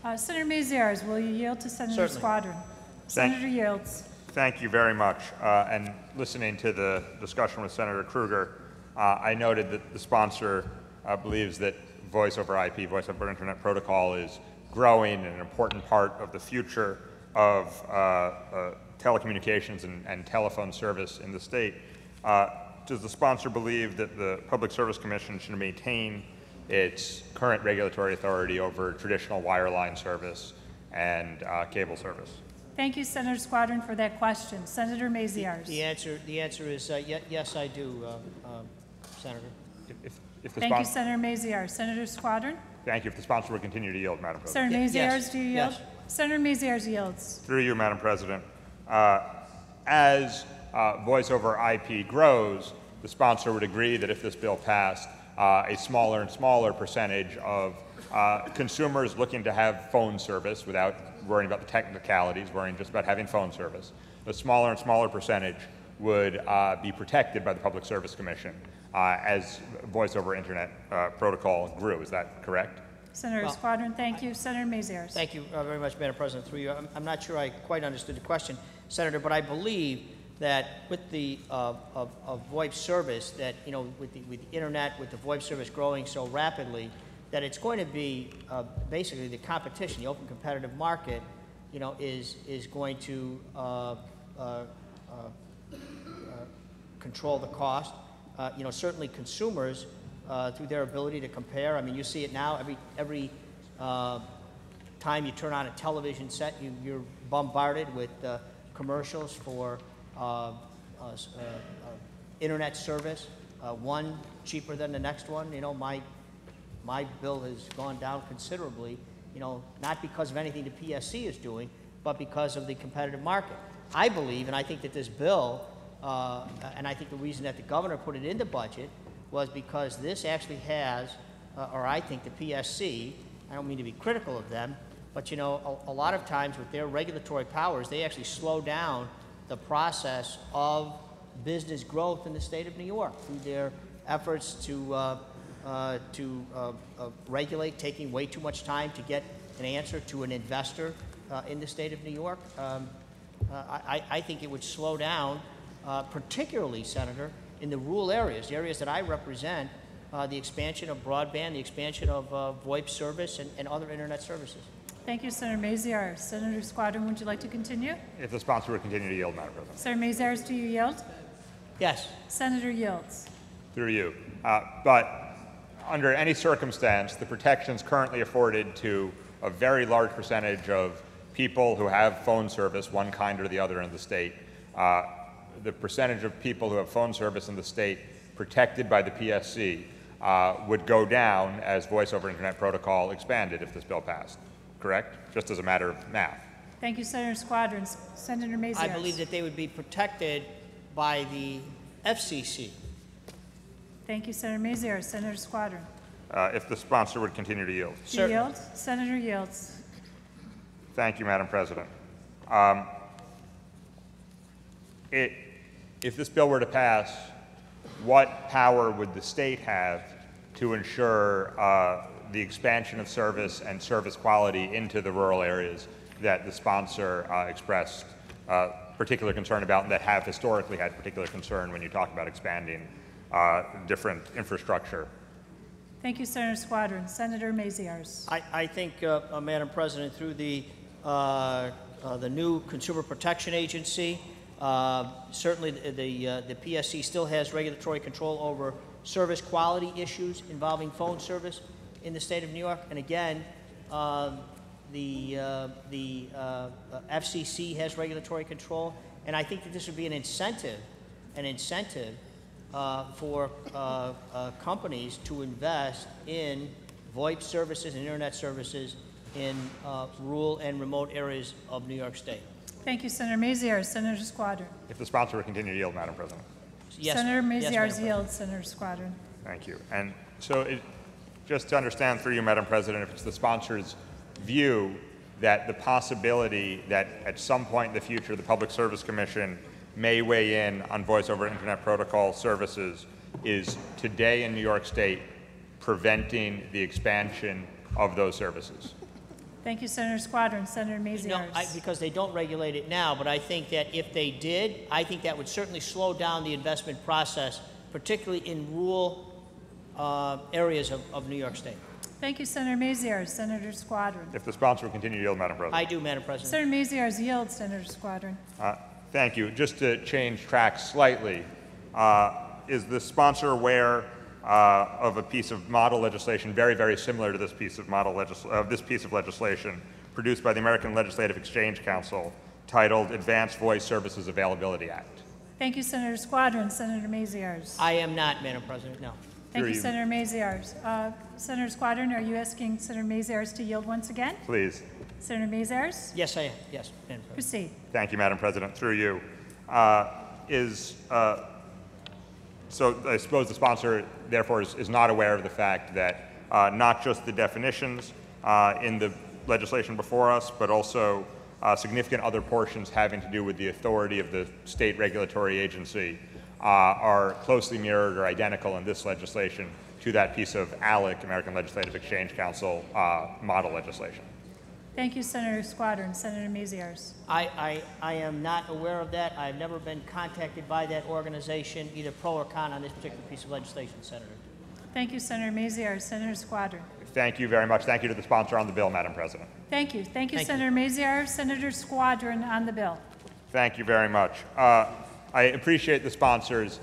Senator Maziarz, will you yield to Senator Squadron? Senator yields. Thank you very much. And listening to the discussion with Senator Krueger, I noted that the sponsor believes that voice over IP, voice over Internet protocol, is growing and an important part of the future of telecommunications and telephone service in the state. Does the sponsor believe that the Public Service Commission should maintain its current regulatory authority over traditional wireline service and cable service? Thank you, Senator Squadron, for that question. Senator Maziarz. The answer is yes, I do, Senator. Thank you, Senator Maziarz. Senator Squadron. Thank you. If the sponsor would continue to yield, Madam President. Senator Maziarz, Yes. do you yield? Yes. Senator Maziarz yields. Through you, Madam President. As voice over IP grows, the sponsor would agree that if this bill passed, a smaller and smaller percentage of consumers looking to have phone service without worrying about the technicalities, worrying just about having phone service, a smaller and smaller percentage would be protected by the Public Service Commission as voice over Internet protocol grew. Is that correct? Senator Squadron, thank you. Senator Maziarz. Thank you very much, Madam President. Through you, I'm not sure I quite understood the question, Senator, but I believe that with the of VoIP service, that with the Internet, with the VoIP service growing so rapidly, that it's going to be basically the competition, the open competitive market, is going to control the cost. Certainly consumers, through their ability to compare. I mean, you see it now. Every time you turn on a television set, you're bombarded with commercials for Internet service. One cheaper than the next one. My bill has gone down considerably. Not because of anything the PSC is doing, but because of the competitive market. I believe, and I think that this bill, and I think the reason that the governor put it in the budget was because this actually has, or I think the PSC, I don't mean to be critical of them, but a lot of times with their regulatory powers, they actually slow down the process of business growth in the state of New York through their efforts to regulate, taking way too much time to get an answer to an investor in the state of New York. I think it would slow down, particularly, Senator, in the rural areas, the areas that I represent, the expansion of broadband, the expansion of VoIP service and other Internet services. Thank you, Senator Maziarz. Senator Squadron, would you like to continue? If the sponsor would continue to yield, Madam President. Senator Maziarz, do you yield? Yes. Senator yields. Through you. But under any circumstance, the protections currently afforded to a very large percentage of people who have phone service, one kind or the other in the state, the percentage of people who have phone service in the state protected by the PSC would go down as voice over Internet protocol expanded if this bill passed, correct? Just as a matter of math. Thank you, Senator Squadron. Senator Maziarz. I believe that they would be protected by the FCC. Thank you, Senator Maziarz. Senator Squadron. If the sponsor would continue to yield. Yield. Senator yields. Thank you, Madam President. If this bill were to pass, what power would the state have to ensure the expansion of service and service quality into the rural areas that the sponsor expressed particular concern about, and that have historically had particular concern when you talk about expanding different infrastructure? Thank you, Senator Squadron. Senator Maziarz. I think, Madam President, through the new Consumer Protection Agency, certainly the PSC still has regulatory control over service quality issues involving phone service in the state of New York. And again, the FCC has regulatory control. And I think that this would be an incentive for companies to invest in VoIP services and Internet services in rural and remote areas of New York State. Thank you, Senator Maziarz. Senator Squadron. If the sponsor would continue to yield, Madam President. Yes, Senator yes, Maziarz yields. Senator Squadron. Thank you. And so just to understand through you, Madam President, if it's the sponsor's view that the possibility that at some point in the future the Public Service Commission may weigh in on voice over Internet protocol services is today in New York State preventing the expansion of those services. Thank you, Senator Squadron. Senator Maziarz. Because they don't regulate it now, but I think that if they did, I think that would certainly slow down the investment process, particularly in rural areas of New York State. Thank you, Senator Maziarz. Senator Squadron. If the sponsor will continue to yield, Madam President. I do, Madam President. Senator Maziarz yields. Senator Squadron. Thank you. Just to change tracks slightly, is the sponsor aware of a piece of model legislation very, very similar to this piece of legislation produced by the American Legislative Exchange Council titled Advanced Voice Services Availability Act? Thank you, Senator Squadron. Senator Maziarz. I am not, Madam President, no. Thank you, Senator Maziarz. Senator Squadron, are you asking Senator Maziarz to yield once again? Please. Senator Maziarz? Yes, I am. Yes, Madam President. Proceed. Thank you, Madam President. Through you. So I suppose the sponsor, therefore, is not aware of the fact that not just the definitions in the legislation before us, but also significant other portions having to do with the authority of the state regulatory agency are closely mirrored or identical in this legislation to that piece of ALEC, American Legislative Exchange Council, model legislation. Thank you, Senator Squadron. Senator Maziarz. I am not aware of that. I've never been contacted by that organization, either pro or con, on this particular piece of legislation, Senator. Thank you, Senator Maziarz. Senator Squadron. Thank you very much. Thank you to the sponsor on the bill, Madam President. Thank you. Thank you, Thank Senator Maziarz. Senator Squadron on the bill. Thank you very much. I appreciate the sponsor's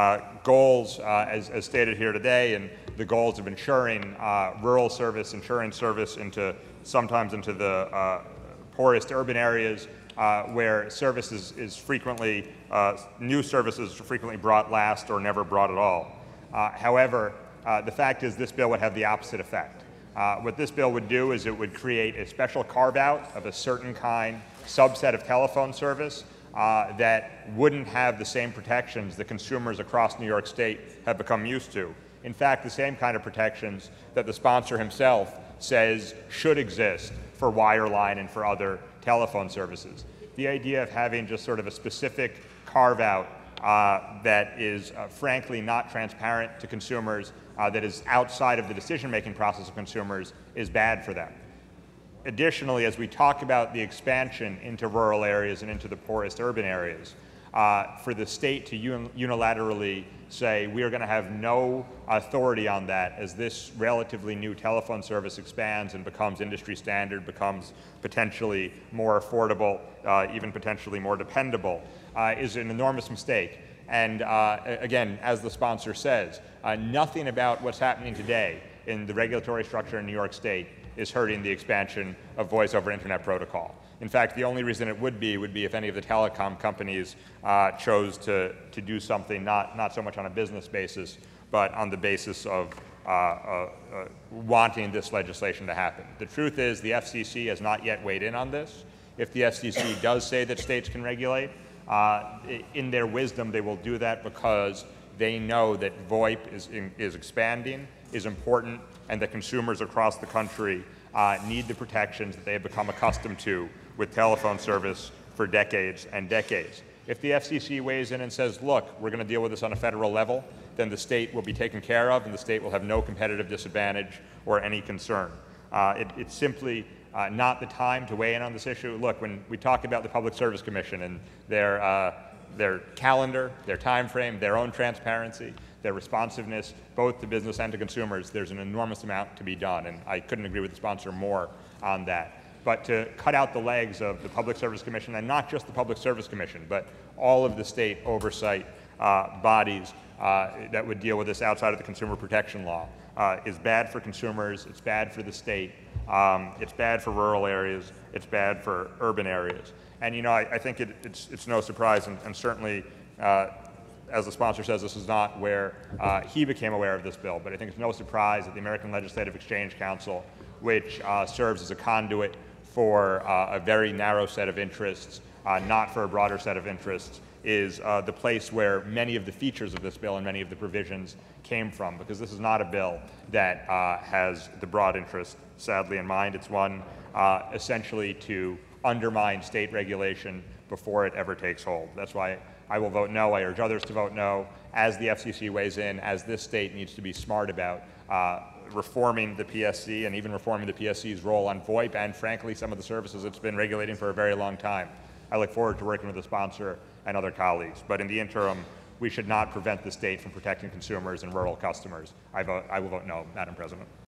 goals as stated here today, and the goals of ensuring rural service, ensuring service sometimes into the poorest urban areas where service is frequently, new services are frequently brought last or never brought at all. However, the fact is this bill would have the opposite effect. What this bill would do is it would create a special carve-out of a certain kind, subset of telephone service that wouldn't have the same protections that consumers across New York State have become used to. In fact, the same kind of protections that the sponsor himself says should exist for wireline and for other telephone services. The idea of having just sort of a specific carve-out that is frankly not transparent to consumers, that is outside of the decision-making process of consumers, is bad for them. Additionally, as we talk about the expansion into rural areas and into the poorest urban areas, for the state to unilaterally say we are going to have no authority on that as this relatively new telephone service expands and becomes industry standard, becomes potentially more affordable, even potentially more dependable, is an enormous mistake. And again, as the sponsor says, nothing about what's happening today in the regulatory structure in New York State is hurting the expansion of voice over internet protocol. In fact, the only reason it would be if any of the telecom companies chose to do something not so much on a business basis, but on the basis of wanting this legislation to happen. The truth is the FCC has not yet weighed in on this. If the FCC does say that states can regulate, in their wisdom they will do that because they know that VoIP is expanding, is important, and that consumers across the country need the protections that they have become accustomed to with telephone service for decades and decades. If the FCC weighs in and says, look, we're going to deal with this on a federal level, then the state will be taken care of and the state will have no competitive disadvantage or any concern. It's simply not the time to weigh in on this issue. Look, when we talk about the Public Service Commission and their calendar, their time frame, their own transparency, their responsiveness, both to business and to consumers, there's an enormous amount to be done, and I couldn't agree with the sponsor more on that. But to cut out the legs of the Public Service Commission, and not just the Public Service Commission, but all of the state oversight bodies that would deal with this outside of the consumer protection law, is bad for consumers, it's bad for the state, it's bad for rural areas, it's bad for urban areas. And you know, I think it's no surprise, and certainly as the sponsor says, this is not where he became aware of this bill, but I think it's no surprise that the American Legislative Exchange Council, which serves as a conduit for a very narrow set of interests, not for a broader set of interests, is the place where many of the features of this bill and many of the provisions came from, because this is not a bill that has the broad interest, sadly, in mind. It's one essentially to undermine state regulation before it ever takes hold. That's why I will vote no. I urge others to vote no. As the FCC weighs in, as this state needs to be smart about reforming the PSC and even reforming the PSC's role on VoIP and, frankly, some of the services it's been regulating for a very long time. I look forward to working with the sponsor and other colleagues. But in the interim, we should not prevent the state from protecting consumers and rural customers. I will vote no, Madam President.